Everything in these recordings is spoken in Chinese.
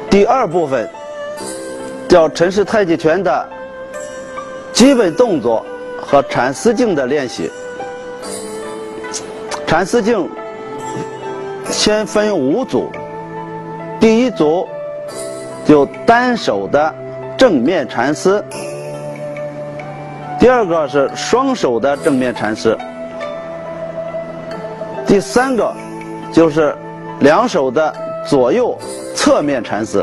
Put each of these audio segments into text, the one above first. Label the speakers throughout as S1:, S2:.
S1: 第二部分叫陈氏太极拳的基本动作和缠丝劲的练习。缠丝劲先分5组，第一组就单手的正面缠丝，第二个是双手的正面缠丝，第三个就是2手的左右侧面缠丝，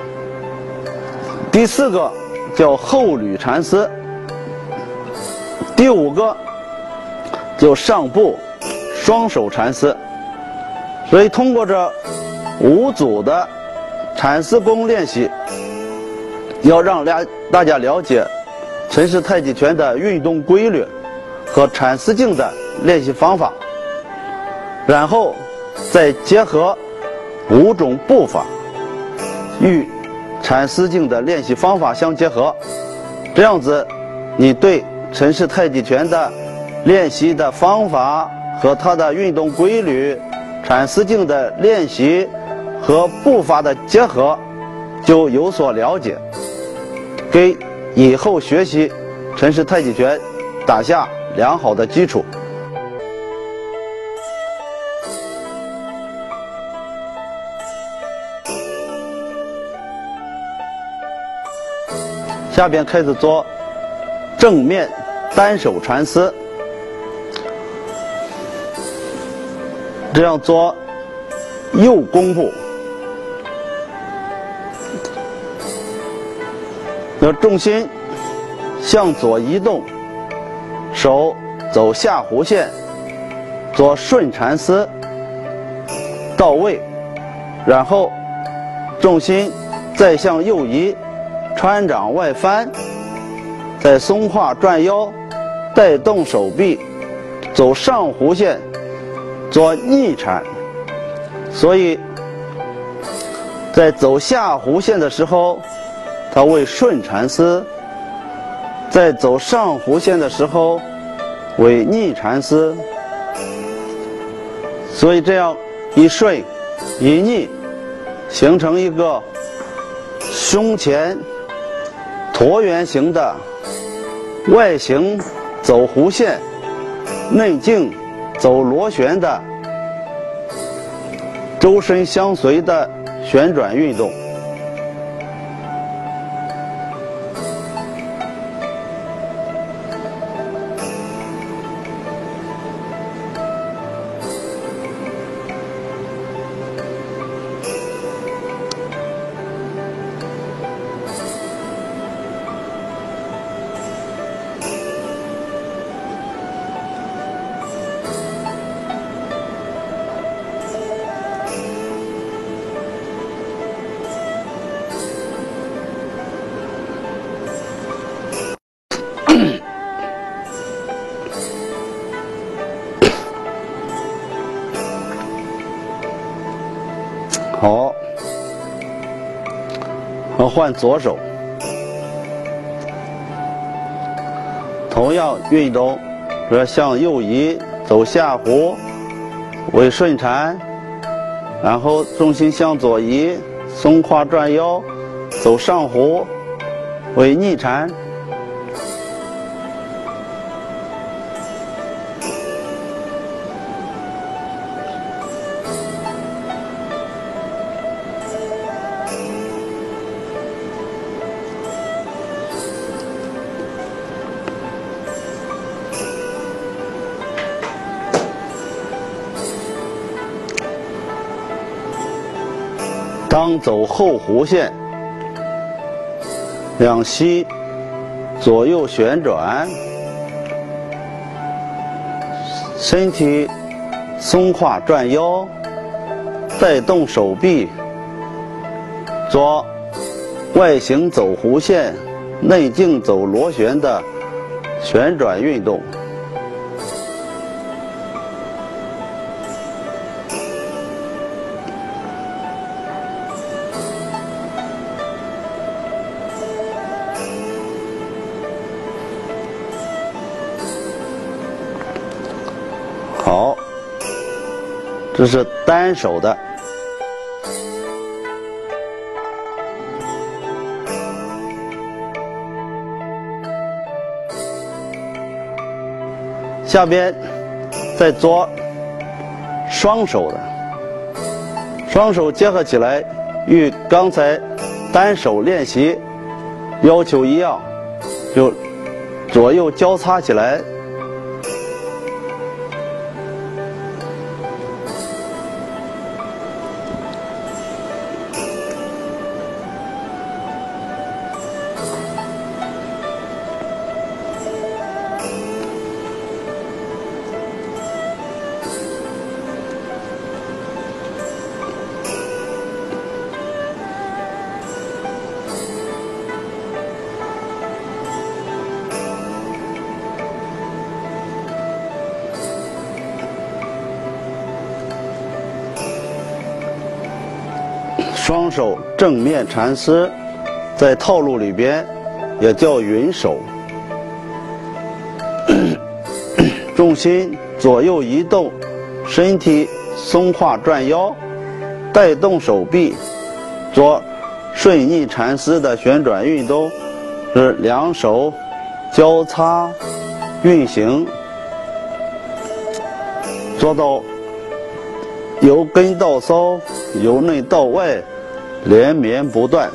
S1: 第4个叫后捋缠丝，第5个就上部双手缠丝。所以通过这5组的缠丝功练习，要让大家了解陈氏太极拳的运动规律和缠丝劲的练习方法，然后再结合5种步法与缠丝劲的练习方法相结合，这样子你对陈氏太极拳的练习的方法和它的运动规律、缠丝劲的练习和步伐的结合就有所了解，给以后学习陈氏太极拳打下良好的基础。下边开始做正面单手缠丝，这样做右弓步，那重心向左移动，手走下弧线，做顺缠丝到位，然后重心再向右移，穿掌外翻，再松胯转腰，带动手臂走上弧线做逆缠。所以在走下弧线的时候它为顺缠丝，在走上弧线的时候为逆缠丝。所以这样一顺一逆，形成一个胸前椭圆形的外形走弧线，内径走螺旋的周身相随的旋转运动。好，换左手，同样运动，这向右移，走下弧为顺缠，然后重心向左移，松胯转腰，走上弧为逆缠。当走后弧线，两膝左右旋转，身体松胯转腰，带动手臂做外形走弧线、内径走螺旋的旋转运动。好，这是单手的。 下边再做双手的，双手结合起来，与刚才单手练习要求一样，就左右交叉起来。双手正面缠丝，在套路里边也叫云手。重心左右移动，身体松胯转腰，带动手臂做顺逆缠丝的旋转运动，是两手交叉运行，做到由根到梢，由内到外，连绵不断。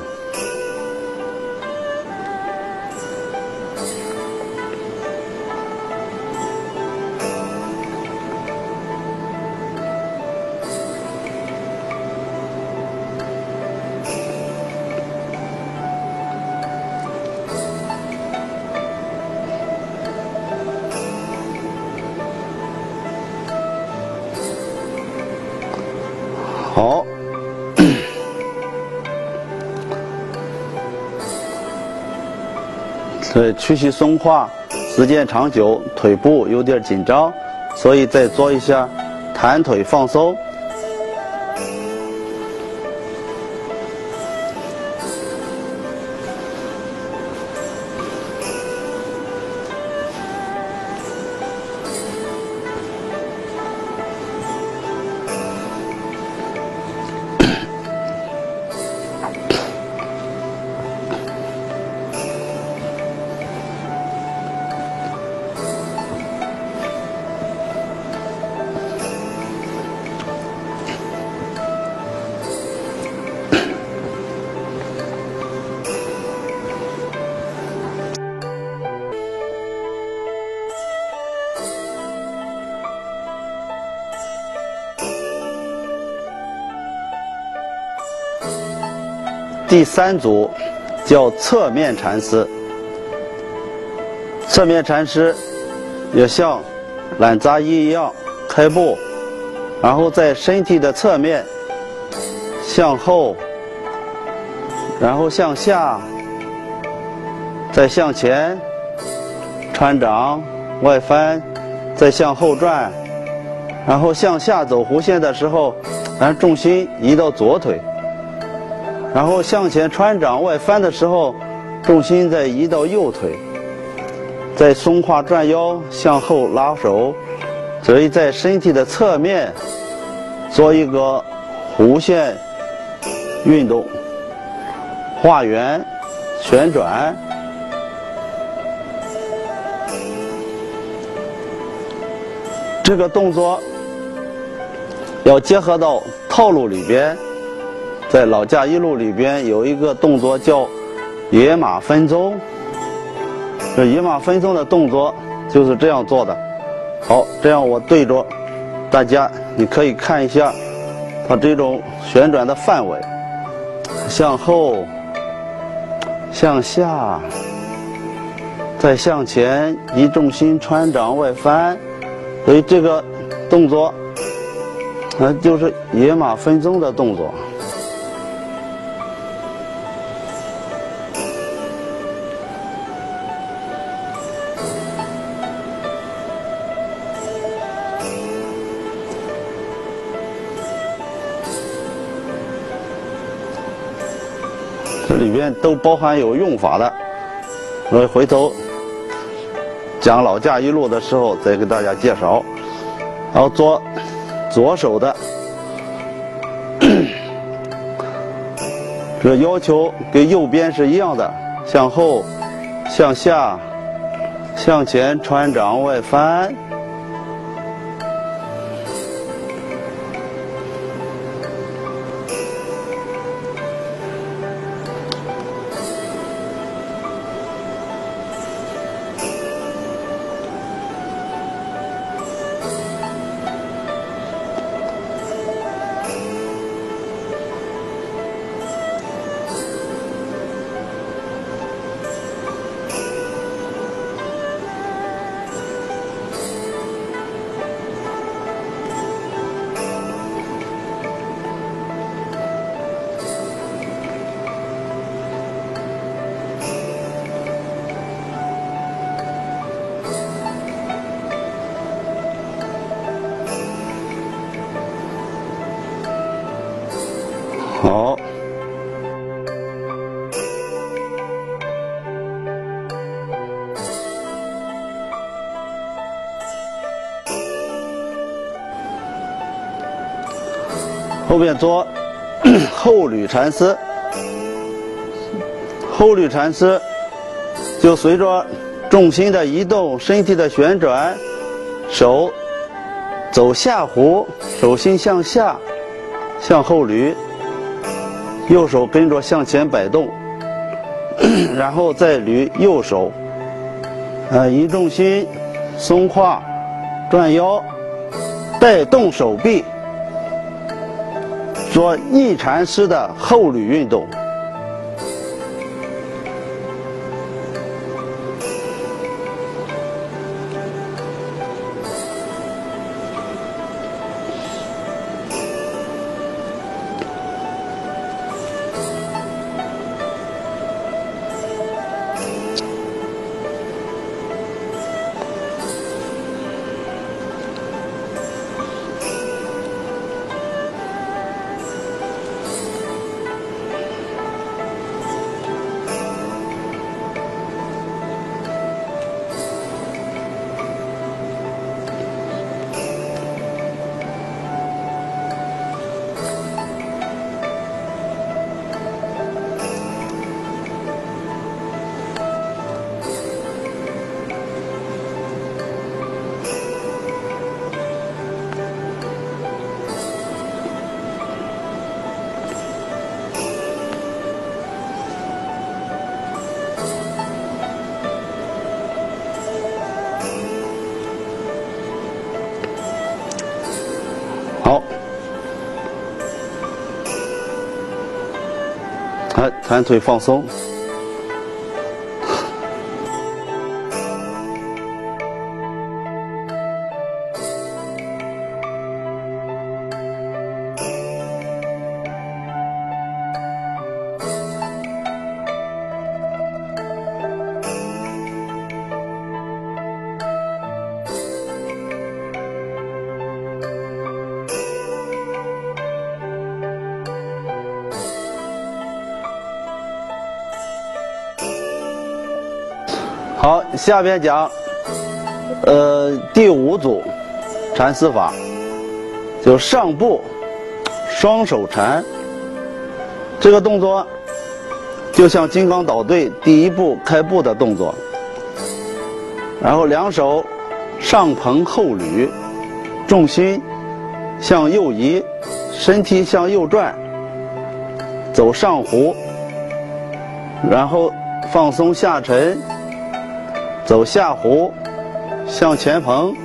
S1: 好，所以屈膝松胯，时间长久，腿部有点紧张，所以再做一下弹腿放松。第三组叫侧面缠丝，侧面缠丝也像懒扎衣一样开步，然后在身体的侧面向后，然后向下，再向前穿掌外翻，再向后转，然后向下走弧线的时候，咱重心移到左腿。然后向前穿掌外翻的时候，重心再移到右腿，再松胯转腰，向后拉手，所以在身体的侧面做一个弧线运动，画圆、旋转。这个动作要结合到套路里边。在老架一路里边有一个动作叫野马分鬃，这野马分鬃的动作就是这样做的。好，这样我对着大家，你可以看一下它这种旋转的范围，向后、向下，再向前移重心，穿掌外翻。所以这个动作就是野马分鬃的动作。这里边都包含有用法的，所以回头讲老架一路的时候再给大家介绍。然后做左手的，这要求跟右边是一样的，向后、向下、向前穿掌外翻， 后边做后捋缠丝。后捋缠丝就随着重心的移动、身体的旋转，手走下弧，手心向下，向后捋，右手跟着向前摆动，然后再捋右手，移重心，松胯，转腰，带动手臂，做逆缠式的后捋运动。好，弹腿放松。好，下边讲，第5组缠丝法，就上步双手缠。这个动作就像金刚捣队第1步开步的动作，然后两手上捧后捋，重心向右移，身体向右转，走上弧，然后放松下沉。走下弧，向前捧，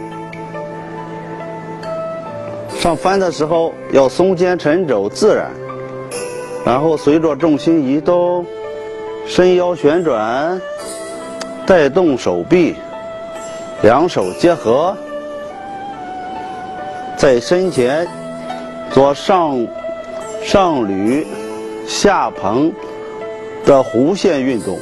S1: 上翻的时候要松肩沉肘自然，然后随着重心移动，伸腰旋转，带动手臂，两手结合，在身前做上捋、下捧的弧线运动。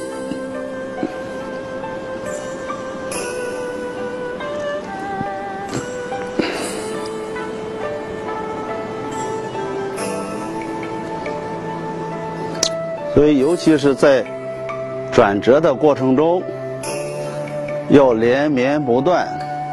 S1: 所以，尤其是在转折的过程中，要连绵不断。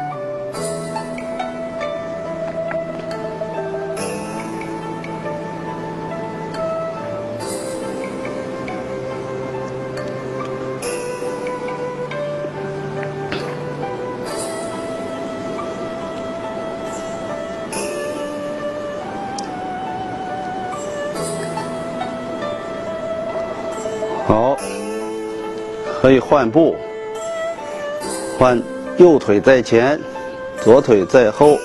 S1: 好，可以换步，换右腿在前，左腿在后。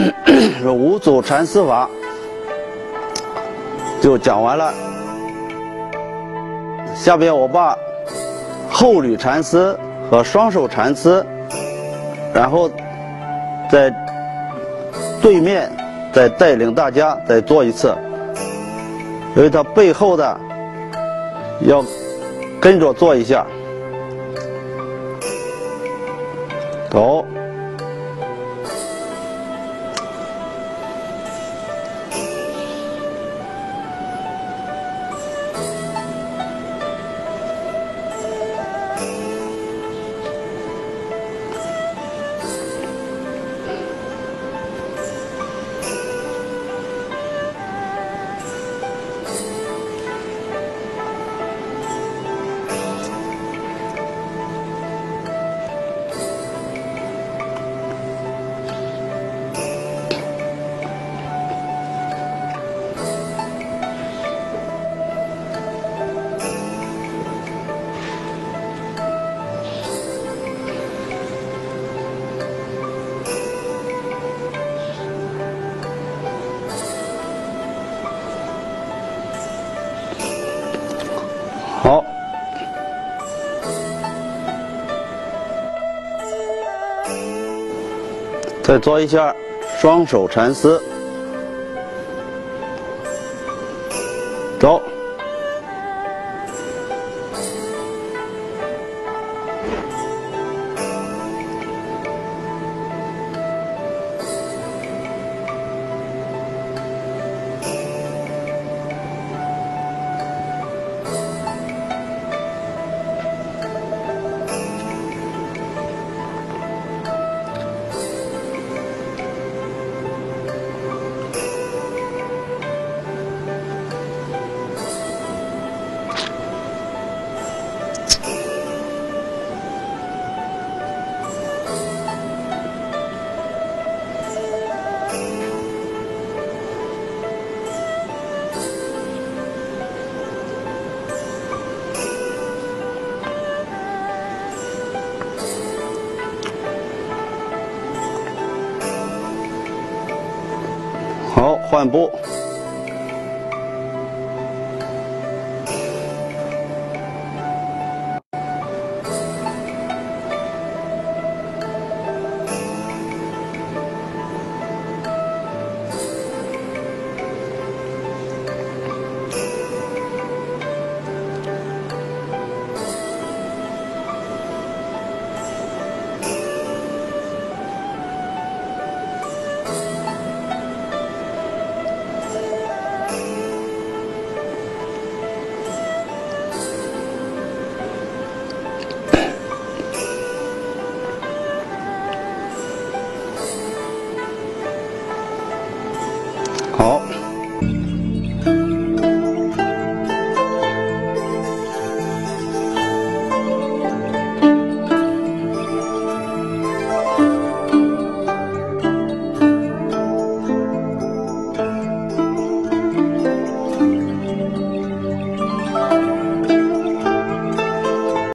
S1: 这五组缠丝法就讲完了。下边我把后捋缠丝和双手缠丝，然后在对面再带领大家再做一次，因为它背后的要跟着做一下。走。好，再做一下双手缠丝，走。好，换布。